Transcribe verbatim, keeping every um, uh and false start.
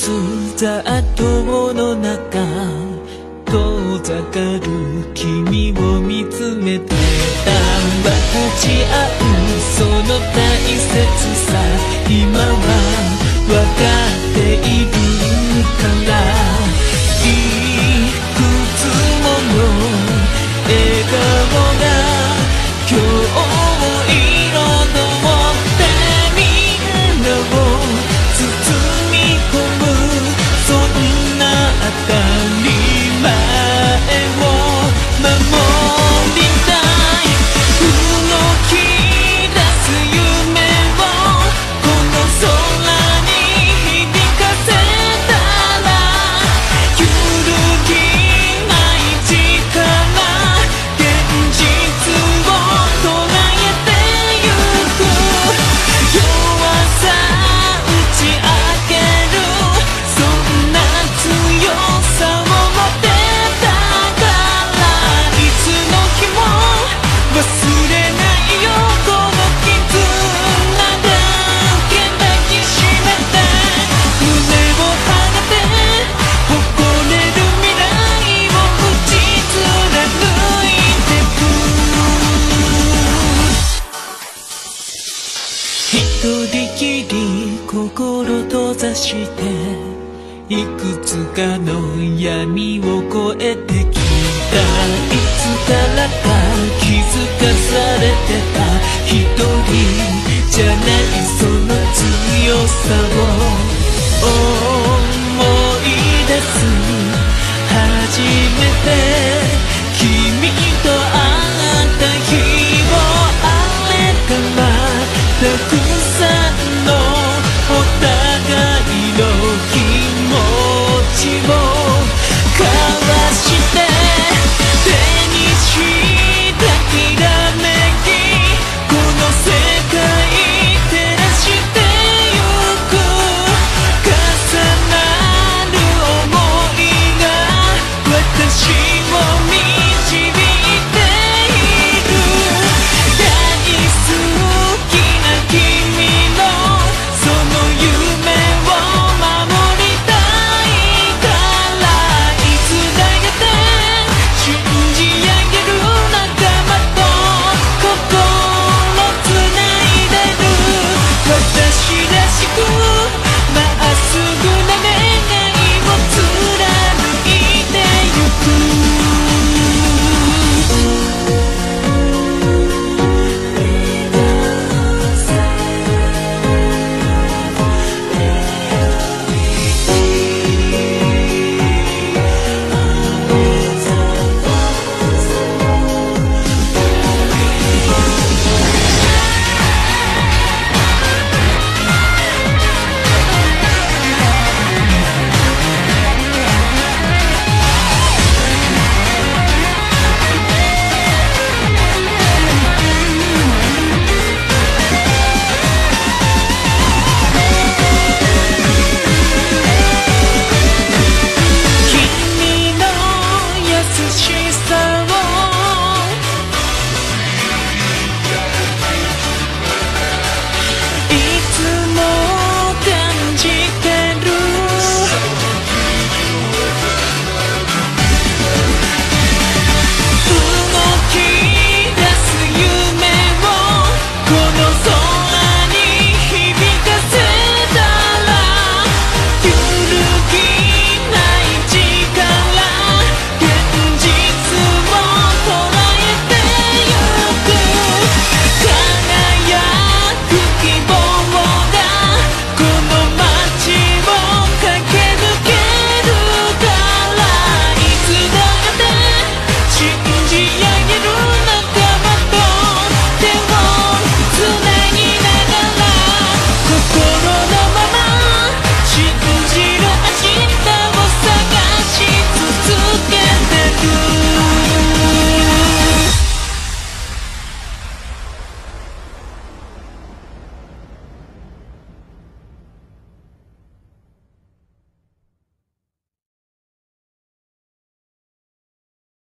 す雑踏の中遠ざかる君を見つめてた。分かち合うその大切さ今は分かっているから、いくつもの笑顔が今日を彩ってみんなを包み込む、そんな当たり前を守りたい。動き出す夢をこの空に響かせたら、揺るぎない力現実を捉えてゆく。弱さ打ち明けるそんな強さを持ってたから、いつの日も忘れないよこの絆だけ抱きしめて、胸を張って誇れる未来を打ち貫いてく。一人きり心閉ざしていくつかの闇を越えてきた。いつからか気づかされてた一人じゃないその強さを思い出す。初めて君と会った日をあれからたくさん